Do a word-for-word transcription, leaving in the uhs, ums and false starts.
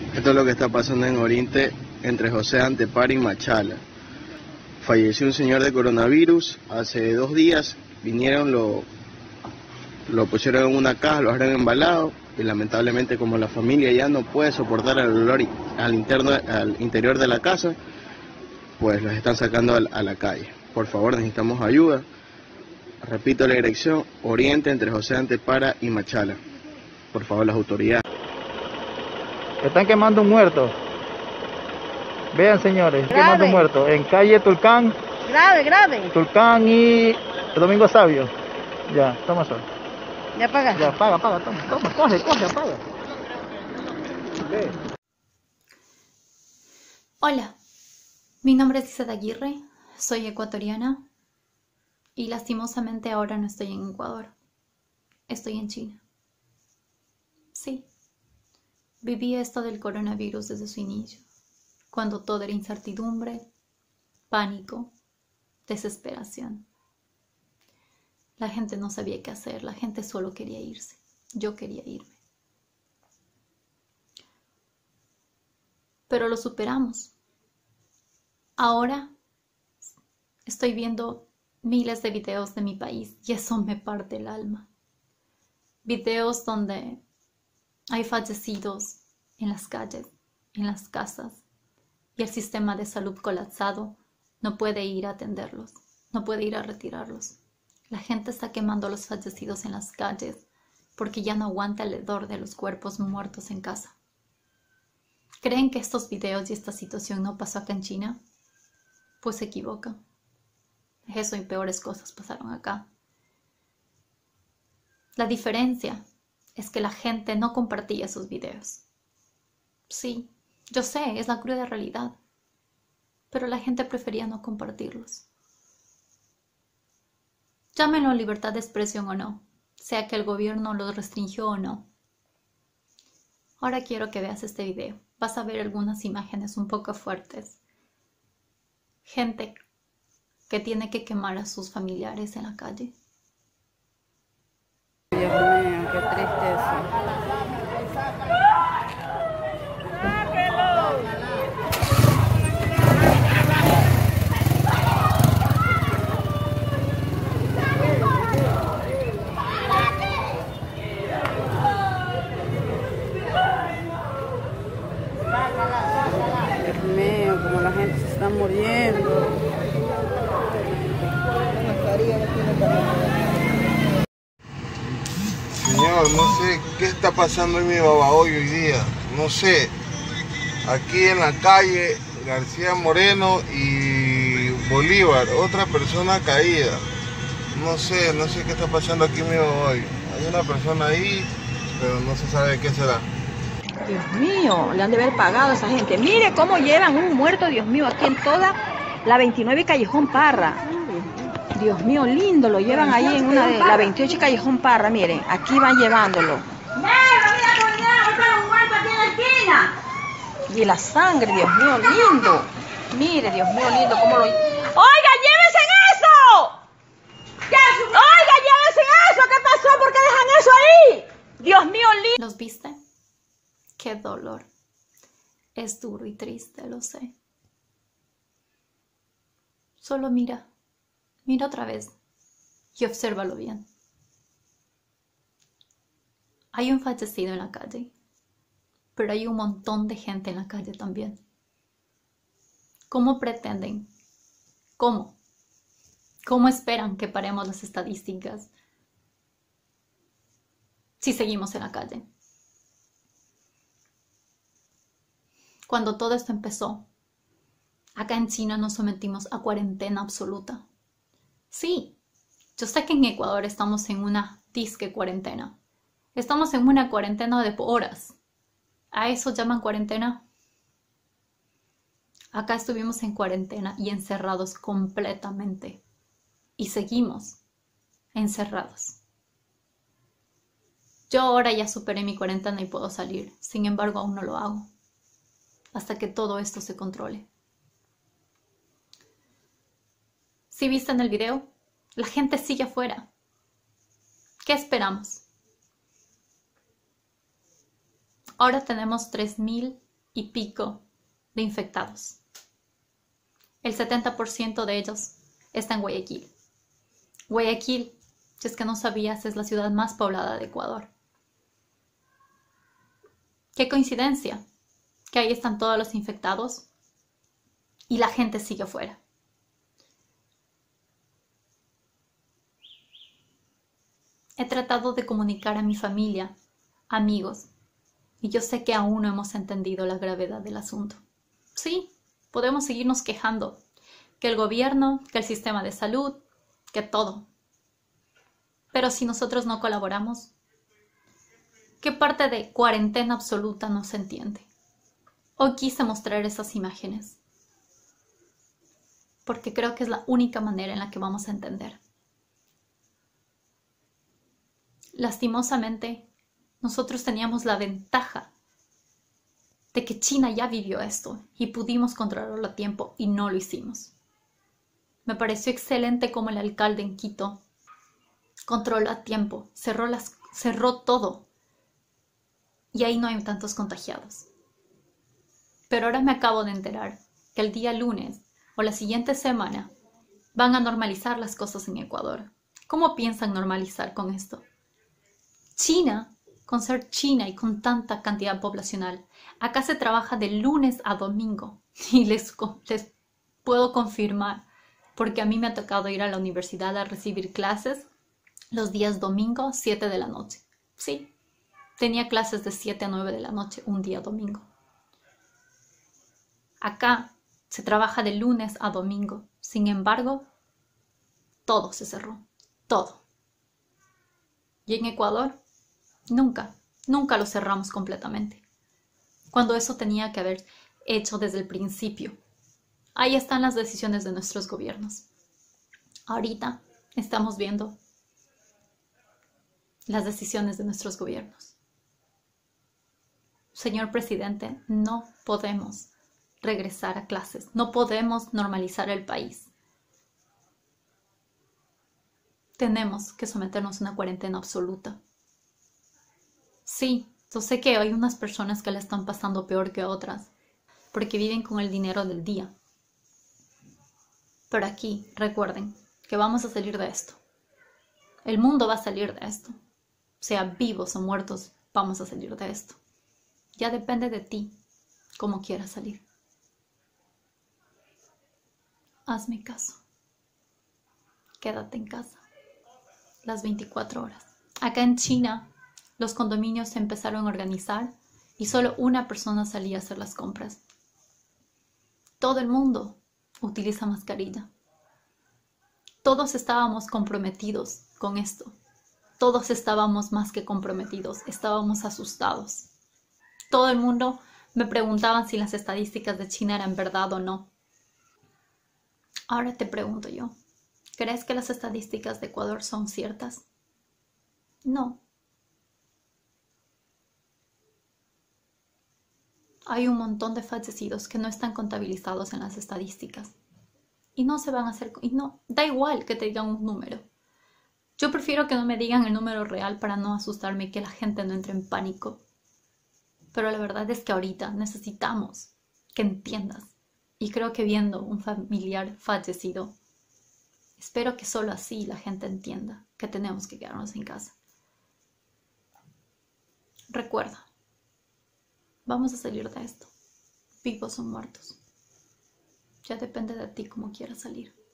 Esto es lo que está pasando en Oriente entre José Antepara y Machala. Falleció un señor de coronavirus hace dos días. Vinieron, lo, lo pusieron en una caja, lo dejaron embalado y lamentablemente, como la familia ya no puede soportar el olor al, interno, al interior de la casa, pues los están sacando a, a la calle. Por favor, necesitamos ayuda. Repito la dirección: Oriente entre José Antepara y Machala. Por favor, las autoridades. Están quemando un muerto. Vean, señores, Grave. quemando un muerto en calle Tulcán. Grave, grave. Tulcán y Domingo Sabio. Ya, toma sol. Ya apaga. Ya, apaga, apaga, toma, toma, coge, coge, apaga. Ve. Hola, mi nombre es Lizeth Aguirre, soy ecuatoriana y lastimosamente ahora no estoy en Ecuador, estoy en China. Sí, viví esto del coronavirus desde su inicio, cuando todo era incertidumbre, pánico, desesperación. La gente no sabía qué hacer, la gente solo quería irse, yo quería irme. Pero lo superamos. Ahora estoy viendo miles de videos de mi país y eso me parte el alma. Videos donde hay fallecidos en las calles, en las casas, y el sistema de salud colapsado no puede ir a atenderlos, no puede ir a retirarlos. La gente está quemando a los fallecidos en las calles porque ya no aguanta el hedor de los cuerpos muertos en casa. ¿Creen que estos videos y esta situación no pasó acá en China? Pues se equivocan. Eso y peores cosas pasaron acá. La diferencia es que la gente no compartía esos videos. Sí, yo sé, es la cruda realidad, pero la gente prefería no compartirlos. Llámenlo libertad de expresión o no, sea que el gobierno lo restringió o no. Ahora quiero que veas este video. Vas a ver algunas imágenes un poco fuertes. Gente que tiene que quemar a sus familiares en la calle. Dios mío, qué tristeza. Dios mío, como la gente se está muriendo. Señor, no sé qué está pasando en mi Babahoyo hoy día. No sé. Aquí en la calle García Moreno y Bolívar, otra persona caída. No sé, no sé qué está pasando aquí en mi Babahoyo. Hay una persona ahí, pero no se sabe qué será. Dios mío, le han de haber pagado a esa gente. Mire cómo llevan un muerto, Dios mío, aquí en toda la veintinueve Callejón Parra. Dios mío, lindo, lo llevan ahí en una de la veintiocho Callejón Parra, miren, aquí van llevándolo. Y la sangre, Dios mío, lindo. Mire, Dios mío, lindo, cómo lo... ¡Oiga, llévense eso! ¡Oiga, llévense eso! ¿Qué pasó? ¿Por qué dejan eso ahí? Dios mío, lindo. ¿Los viste? ¡Qué dolor! Es duro y triste, lo sé. Solo mira. Mira otra vez y obsérvalo bien. Hay un fallecido en la calle, pero hay un montón de gente en la calle también. ¿Cómo pretenden? ¿Cómo? ¿Cómo esperan que paremos las estadísticas si seguimos en la calle? Cuando todo esto empezó, acá en China nos sometimos a cuarentena absoluta. Sí, yo sé que en Ecuador estamos en una disque cuarentena. Estamos en una cuarentena de horas. ¿A eso llaman cuarentena? Acá estuvimos en cuarentena y encerrados completamente. Y seguimos encerrados. Yo ahora ya superé mi cuarentena y puedo salir. Sin embargo, aún no lo hago. Hasta que todo esto se controle. Si viste en el video, la gente sigue afuera. ¿Qué esperamos? Ahora tenemos tres mil y pico de infectados. El setenta por ciento de ellos está en Guayaquil. Guayaquil, si es que no sabías, es la ciudad más poblada de Ecuador. Qué coincidencia que ahí están todos los infectados y la gente sigue afuera. He tratado de comunicar a mi familia, amigos, y yo sé que aún no hemos entendido la gravedad del asunto. Sí, podemos seguirnos quejando, que el gobierno, que el sistema de salud, que todo. Pero si nosotros no colaboramos, ¿qué parte de cuarentena absoluta no se entiende? Hoy quise mostrar esas imágenes, porque creo que es la única manera en la que vamos a entender. Lastimosamente, nosotros teníamos la ventaja de que China ya vivió esto y pudimos controlarlo a tiempo y no lo hicimos. Me pareció excelente como el alcalde en Quito controló a tiempo, cerró, las, cerró todo y ahí no hay tantos contagiados. Pero ahora me acabo de enterar que el día lunes o la siguiente semana van a normalizar las cosas en Ecuador. ¿Cómo piensan normalizar con esto? China, con ser China y con tanta cantidad poblacional, acá se trabaja de lunes a domingo y les, les puedo confirmar, porque a mí me ha tocado ir a la universidad a recibir clases los días domingo, siete de la noche. Sí, tenía clases de siete a nueve de la noche un día domingo. Acá se trabaja de lunes a domingo, sin embargo, todo se cerró, todo. Y en Ecuador, nunca, nunca lo cerramos completamente, cuando eso tenía que haber hecho desde el principio. Ahí están las decisiones de nuestros gobiernos. Ahorita estamos viendo las decisiones de nuestros gobiernos. Señor presidente, no podemos regresar a clases, no podemos normalizar el país. Tenemos que someternos a una cuarentena absoluta. Sí, yo sé que hay unas personas que la están pasando peor que otras, porque viven con el dinero del día. Pero aquí, recuerden que vamos a salir de esto. El mundo va a salir de esto. Sea vivos o muertos, vamos a salir de esto. Ya depende de ti cómo quieras salir. Hazme caso. Quédate en casa las veinticuatro horas. Acá en China, los condominios se empezaron a organizar y solo una persona salía a hacer las compras. Todo el mundo utiliza mascarilla. Todos estábamos comprometidos con esto. Todos estábamos más que comprometidos, estábamos asustados. Todo el mundo me preguntaba si las estadísticas de China eran verdad o no. Ahora te pregunto yo, ¿crees que las estadísticas de Ecuador son ciertas? No. Hay un montón de fallecidos que no están contabilizados en las estadísticas. Y no se van a hacer... Y no, da igual que te digan un número. Yo prefiero que no me digan el número real para no asustarme y que la gente no entre en pánico. Pero la verdad es que ahorita necesitamos que entiendas. Y creo que viendo un familiar fallecido, espero que solo así la gente entienda que tenemos que quedarnos en casa. Recuerda, vamos a salir de esto, vivos o muertos. Ya depende de ti cómo quieras salir.